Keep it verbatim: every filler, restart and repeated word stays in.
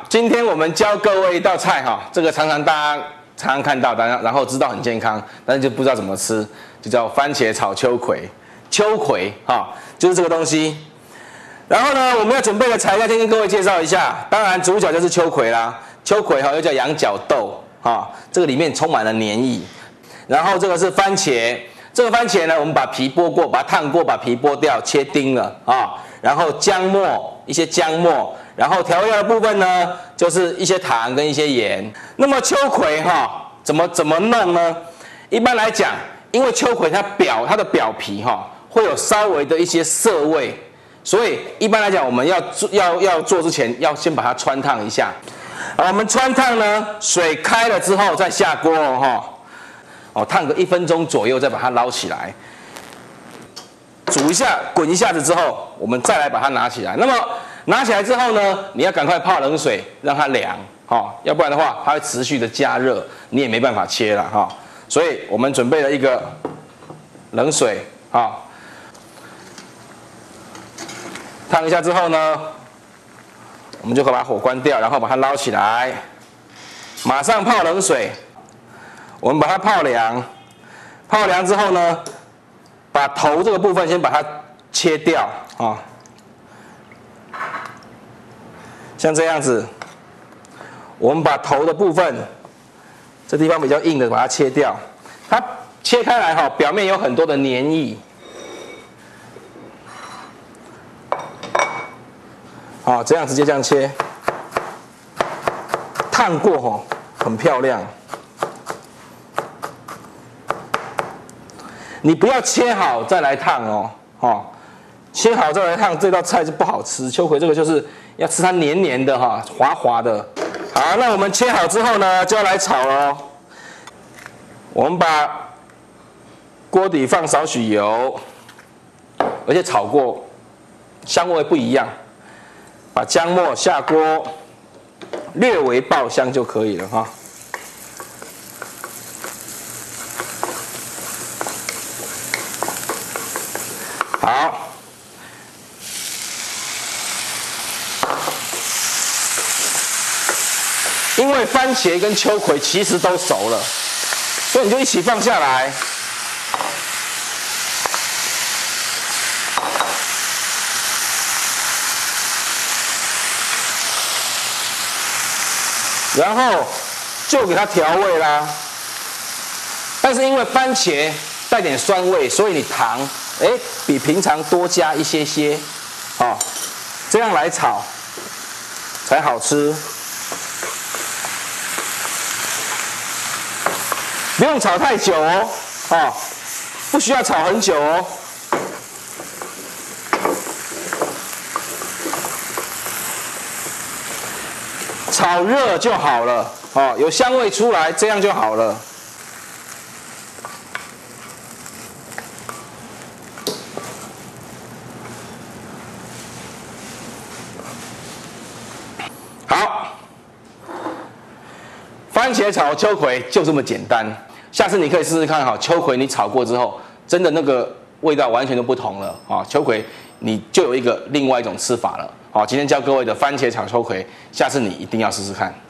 今天我们教各位一道菜哈，这个常常大家常常看到，当然然后知道很健康，但是就不知道怎么吃，就叫番茄炒秋葵。秋葵哈，就是这个东西。然后呢，我们要准备的材料先跟各位介绍一下。当然，主角就是秋葵啦。秋葵哈又叫羊角豆哈，这个里面充满了黏液。然后这个是番茄，这个番茄呢，我们把皮剥过，把它烫过，把皮剥掉，切丁了啊。然后姜末，一些姜末。然后调料的部分呢，就是一些糖跟一些盐。那么秋葵哈，怎么怎么弄呢？一般来讲，因为秋葵它表它的表皮哈会有稍微的一些涩味，所以一般来讲，我们要做要要做之前，要先把它汆烫一下。啊，我们汆烫呢，水开了之后再下锅哈，哦，烫个一分钟左右，再把它捞起来，煮一下，滚一下子之后，我们再来把它拿起来。那么拿起来之后呢，你要赶快泡冷水，让它凉，哈，要不然的话，它会持续的加热，你也没办法切了哈。所以我们准备了一个冷水，哈，烫一下之后呢，我们就可以把火关掉，然后把它捞起来，马上泡冷水，我们把它泡凉，泡凉之后呢，把头这个部分先把它切掉，啊。像这样子，我们把头的部分，这地方比较硬的，把它切掉。它切开来哈，表面有很多的黏液。好，这样直接这样切，烫过哈，很漂亮。你不要切好再来烫哦，哈。切好再来烫，这道菜就不好吃。秋葵这个就是要吃它黏黏的哈，滑滑的。好，那我们切好之后呢，就要来炒了。我们把锅底放少许油，而且炒过，香味不一样。把姜末下锅，略微爆香就可以了哈。好。因为番茄跟秋葵其实都熟了，所以你就一起放下来。然后就给它调味啦。但是因为番茄带点酸味，所以你糖哎比平常多加一些些，哦，这样来炒才好吃。不用炒太久哦，哦，不需要炒很久哦。炒热就好了，哦，有香味出来，这样就好了。好，番茄炒秋葵就这么简单。下次你可以试试看哈，秋葵你炒过之后，真的那个味道完全都不同了啊！秋葵你就有一个另外一种吃法了。好，今天教各位的番茄炒秋葵，下次你一定要试试看。